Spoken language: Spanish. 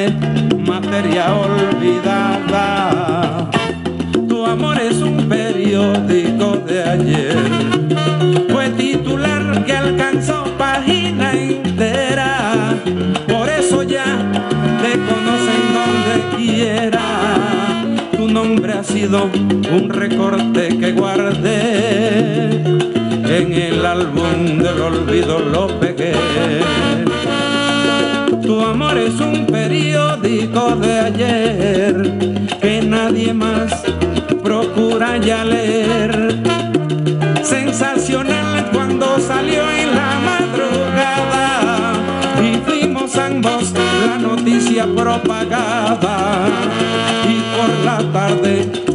de materia olvidada. Tu amor es un periódico de ayer, fue titular que alcanzó página entera. Por eso ya te conocen donde quiera. Tu nombre ha sido un recorte que guardé, en el álbum del olvido lo pegué. Tu amor es un periódico de ayer que nadie más procura ya leer. Sensacional cuando salió en la madrugada y fuimos ambos la noticia propagada. Y por la tarde